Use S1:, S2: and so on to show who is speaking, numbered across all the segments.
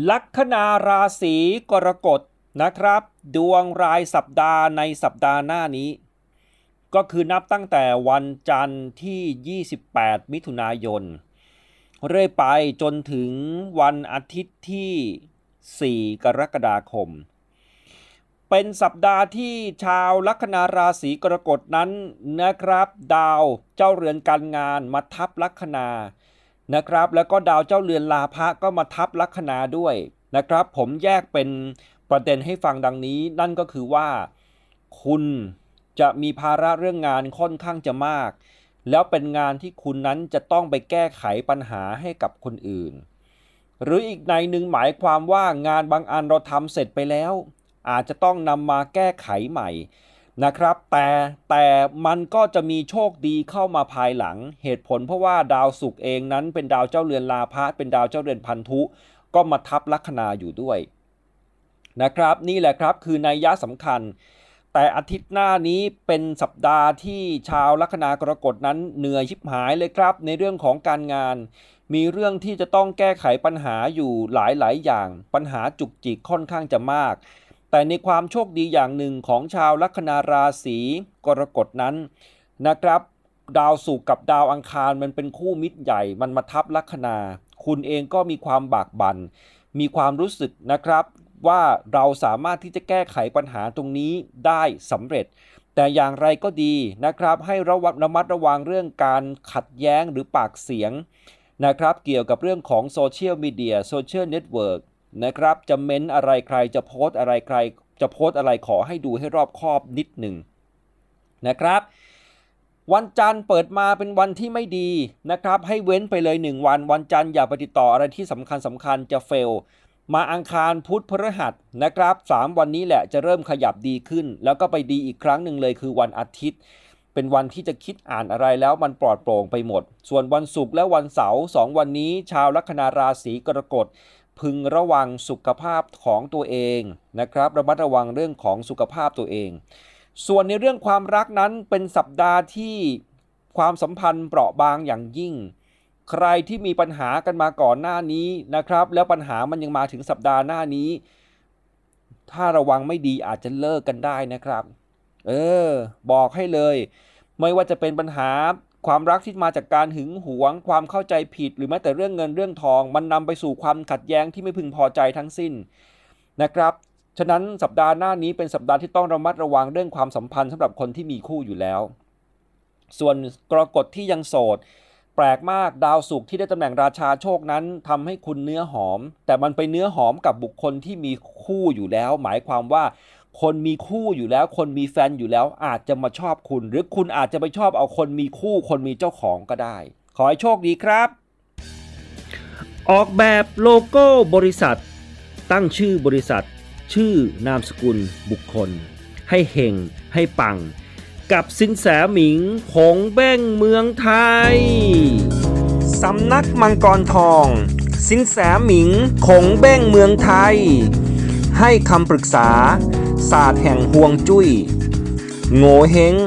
S1: ลัคนาราศีกรกฎนะครับดวงรายสัปดาห์ในสัปดาห์หน้านี้ก็คือนับตั้งแต่วันจันทร์ที่28มิถุนายนเรื่อยไปจนถึงวันอาทิตย์ที่4กรกฎาคมเป็นสัปดาห์ที่ชาวลัคนาราศีกรกฎนั้นนะครับดาวเจ้าเรือนการงานมาทับลัคนานะครับแล้วก็ดาวเจ้าเรือนลาภะก็มาทับลัคนาด้วยนะครับผมแยกเป็นประเด็นให้ฟังดังนี้นั่นก็คือว่าคุณจะมีภาระเรื่องงานค่อนข้างจะมากแล้วเป็นงานที่คุณนั้นจะต้องไปแก้ไขปัญหาให้กับคนอื่นหรืออีกในหนึ่งหมายความว่างานบางอันเราทำเสร็จไปแล้วอาจจะต้องนำมาแก้ไขใหม่นะครับแต่มันก็จะมีโชคดีเข้ามาภายหลังเหตุผลเพราะว่าดาวศุกร์เองนั้นเป็นดาวเจ้าเรือนลาภะเป็นดาวเจ้าเรือนพันธุก็มาทับลัคนาอยู่ด้วยนะครับนี่แหละครับคือนัยยะสำคัญแต่อาทิตย์หน้านี้เป็นสัปดาห์ที่ชาวลัคนากรกฎนั้นเหนื่อยชิบหายเลยครับในเรื่องของการงานมีเรื่องที่จะต้องแก้ไขปัญหาอยู่หลายอย่างปัญหาจุกจิกค่อนข้างจะมากแต่ในความโชคดีอย่างหนึ่งของชาวลัคนาราศีกรกฎนั้นนะครับดาวศุกร์กับดาวอังคารมันเป็นคู่มิตรใหญ่มันมาทับลัคนาคุณเองก็มีความบากบั่นมีความรู้สึกนะครับว่าเราสามารถที่จะแก้ไขปัญหาตรงนี้ได้สำเร็จแต่อย่างไรก็ดีนะครับให้ระมัดระวังเรื่องการขัดแย้งหรือปากเสียงนะครับเกี่ยวกับเรื่องของโซเชียลมีเดียโซเชียลเน็ตเวิร์กนะครับจะเม้นอะไรใครจะโพสอะไรใครจะโพสอะไรขอให้ดูให้รอบคอบนิดหนึ่งนะครับวันจันทร์เปิดมาเป็นวันที่ไม่ดีนะครับให้เว้นไปเลย1วันวันจันทร์อย่าไปติดต่ออะไรที่สำคัญจะเฟลมาอังคารพุธพฤหัสนะครับ3วันนี้แหละจะเริ่มขยับดีขึ้นแล้วก็ไปดีอีกครั้งหนึ่งเลยคือวันอาทิตย์เป็นวันที่จะคิดอ่านอะไรแล้วมันปลอดโปร่งไปหมดส่วนวันศุกร์และวันเสาร์2วันนี้ชาวลัคนาราศีกรกฎพึงระวังสุขภาพของตัวเองนะครับระมัดระวังเรื่องของสุขภาพตัวเองส่วนในเรื่องความรักนั้นเป็นสัปดาห์ที่ความสัมพันธ์เปราะบางอย่างยิ่งใครที่มีปัญหากันมาก่อนหน้านี้นะครับแล้วปัญหามันยังมาถึงสัปดาห์หน้านี้ถ้าระวังไม่ดีอาจจะเลิกกันได้นะครับบอกให้เลยไม่ว่าจะเป็นปัญหาความรักที่มาจากการหึงหวงความเข้าใจผิดหรือแม้แต่เรื่องเงินเรื่องทองมันนำไปสู่ความขัดแย้งที่ไม่พึงพอใจทั้งสิ้นนะครับฉะนั้นสัปดาห์หน้านี้เป็นสัปดาห์ที่ต้องระมัดระวังเรื่องความสัมพันธ์สำหรับคนที่มีคู่อยู่แล้วส่วนกรกฎที่ยังโสดแปลกมากดาวศุกร์ที่ได้ตำแหน่งราชาโชคนั้นทำให้คุณเนื้อหอมแต่มันไปเนื้อหอมกับบุคคลที่มีคู่อยู่แล้วหมายความว่าคนมีคู่อยู่แล้วคนมีแฟนอยู่แล้วอาจจะมาชอบคุณหรือคุณอาจจะไปชอบเอาคนมีคู่คนมีเจ้าของก็ได้ขอให้โชคดีครับออกแบบโลโก้บริษัทตั้งชื่อบริษัทชื่อนามสกุลบุคคลให้เฮงให้ปังกับสินแสหมิงคงเบ้งเมืองไทยสำนักมังกรทองสินแสหมิงคงเบ้งเมืองไทยให้คำปรึกษาศาสตร์แห่งฮวงจุ้ยโง่เฮง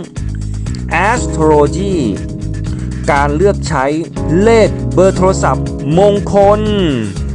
S1: Astrology การเลือกใช้เลขเบอร์โทรศัพท์มงคล